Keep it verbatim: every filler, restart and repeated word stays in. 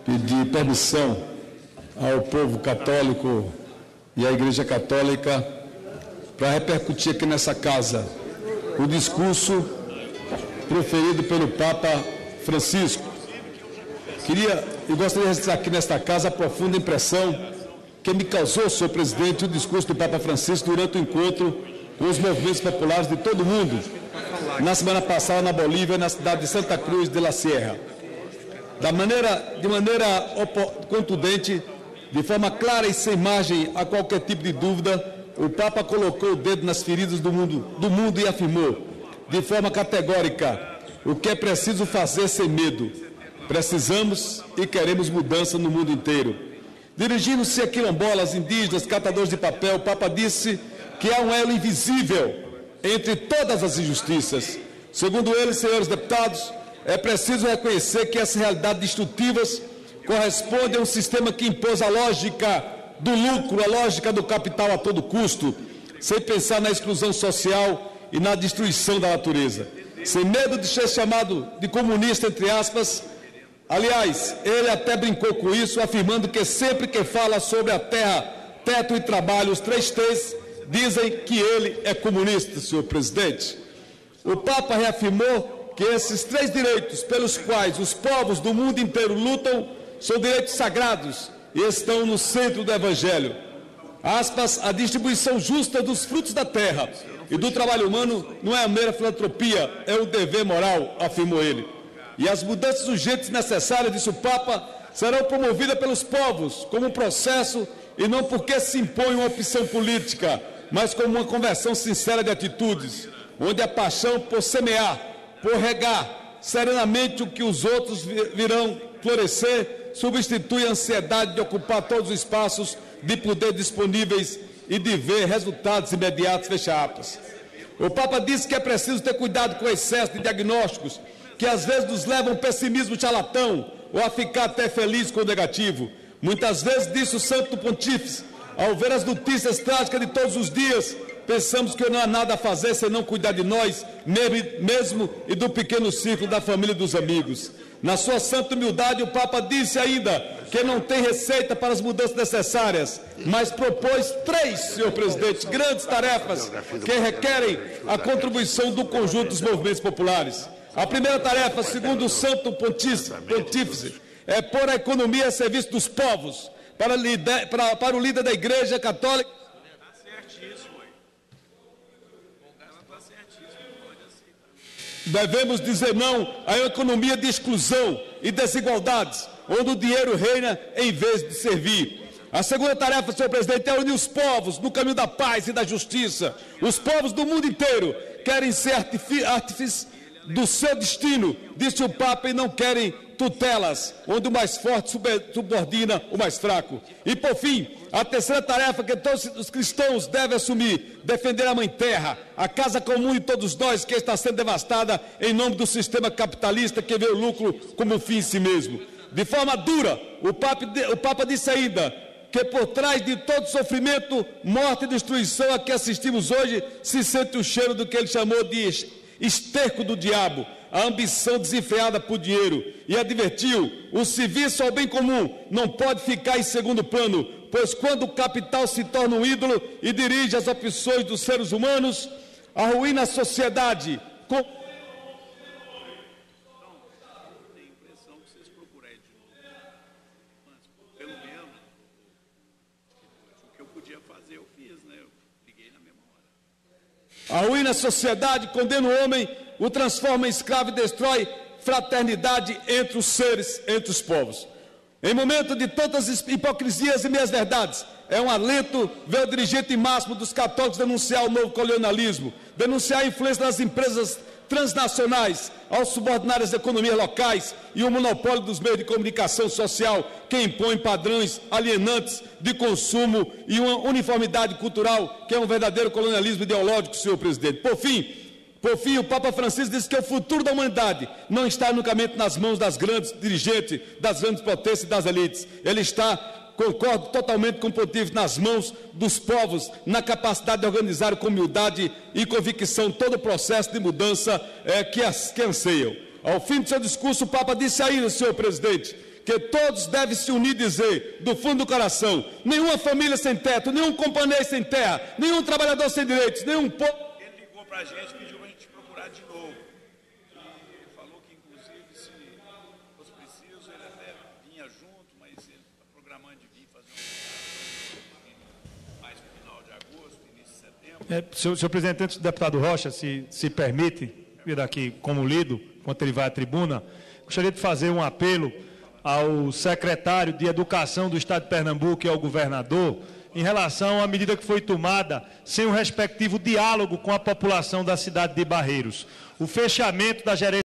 pedir permissão ao povo católico e à Igreja Católica para repercutir aqui nessa casa o discurso proferido pelo Papa Francisco. Queria e gostaria de registrar aqui nesta casa a profunda impressão que me causou, senhor presidente, o discurso do Papa Francisco durante o encontro com os movimentos populares de todo o mundo, na semana passada na Bolívia, na cidade de Santa Cruz de la Sierra. Da maneira, de maneira contundente, de forma clara e sem margem a qualquer tipo de dúvida, o Papa colocou o dedo nas feridas do mundo, do mundo e afirmou, de forma categórica, o que é preciso fazer sem medo. Precisamos e queremos mudança no mundo inteiro. Dirigindo-se a quilombolas, indígenas, catadores de papel, o Papa disse que há um elo invisível entre todas as injustiças. Segundo ele, senhores deputados, é preciso reconhecer que essas realidades destrutivas correspondem a um sistema que impôs a lógica do lucro, a lógica do capital a todo custo, sem pensar na exclusão social e na destruição da natureza. Sem medo de ser chamado de comunista, entre aspas, aliás, ele até brincou com isso, afirmando que sempre que fala sobre a terra, teto e trabalho, os três T's, dizem que ele é comunista, senhor presidente. O Papa reafirmou que esses três direitos pelos quais os povos do mundo inteiro lutam são direitos sagrados e estão no centro do Evangelho. Aspas, a distribuição justa dos frutos da terra e do trabalho humano não é a mera filantropia, é um dever moral, afirmou ele. E as mudanças urgentes necessárias, disse o Papa, serão promovidas pelos povos como um processo e não porque se impõe uma opção política, mas como uma conversão sincera de atitudes, onde a paixão por semear, por regar serenamente o que os outros virão florescer, substitui a ansiedade de ocupar todos os espaços de poder disponíveis e de ver resultados imediatos, fecha aspas. O Papa disse que é preciso ter cuidado com o excesso de diagnósticos, que às vezes nos levam a um pessimismo charlatão ou a ficar até feliz com o negativo. Muitas vezes, disse o Santo Pontífice, ao ver as notícias trágicas de todos os dias, pensamos que não há nada a fazer senão cuidar de nós mesmo e do pequeno círculo da família e dos amigos. Na sua santa humildade, o Papa disse ainda que não tem receita para as mudanças necessárias, mas propôs três, senhor presidente, grandes tarefas que requerem a contribuição do conjunto dos movimentos populares. A primeira tarefa, segundo o Santo Pontífice, é pôr a economia a serviço dos povos, para, lider, para, para o líder da Igreja Católica. Devemos dizer não a uma economia de exclusão e desigualdades, onde o dinheiro reina em vez de servir. A segunda tarefa, senhor presidente, é unir os povos no caminho da paz e da justiça. Os povos do mundo inteiro querem ser artífices do seu destino, disse o Papa, e não querem tutelas, onde o mais forte subordina o mais fraco. E, por fim, a terceira tarefa que todos os cristãos devem assumir, defender a Mãe Terra, a casa comum de todos nós, que está sendo devastada em nome do sistema capitalista que vê o lucro como fim em si mesmo. De forma dura, o Papa, o Papa disse ainda que por trás de todo sofrimento, morte e destruição a que assistimos hoje, se sente o cheiro do que ele chamou de esterco do diabo, a ambição desenfreada por dinheiro, e advertiu, o serviço ao bem comum não pode ficar em segundo plano, pois quando o capital se torna um ídolo e dirige as opções dos seres humanos, arruína a sociedade. Com... Arruína a sociedade, condena o homem, o transforma em escravo e destrói fraternidade entre os seres, entre os povos. Em momento de tantas hipocrisias e meias-verdades, é um alento ver o dirigente máximo dos católicos denunciar o novo colonialismo, denunciar a influência das empresas transnacionais ao subordinar as economias locais e o monopólio dos meios de comunicação social que impõe padrões alienantes de consumo e uma uniformidade cultural que é um verdadeiro colonialismo ideológico, senhor presidente. Por fim, por fim, o Papa Francisco disse que o futuro da humanidade não está unicamente nas mãos das grandes dirigentes, das grandes potências e das elites. Ele está, concordo totalmente com o Pontífice, nas mãos dos povos, na capacidade de organizar com humildade e convicção todo o processo de mudança é, que, as, que anseiam. Ao fim do seu discurso, o Papa disse ainda, senhor presidente, que todos devem se unir e dizer, do fundo do coração, nenhuma família sem teto, nenhum companheiro sem terra, nenhum trabalhador sem direitos, nenhum povo... Ele ligou para a gente, pediu para a gente procurar de novo. E falou que, inclusive, se fosse preciso, ele até vinha junto, mas ele está programando de vir fazer um mais no final de agosto, início de setembro. É, senhor, senhor presidente, antes do deputado Rocha, se, se permite, vir aqui como lido, enquanto ele vai à tribuna, gostaria de fazer um apelo ao secretário de Educação do Estado de Pernambuco e ao governador, em relação à medida que foi tomada sem o respectivo diálogo com a população da cidade de Barreiros. O fechamento da gerência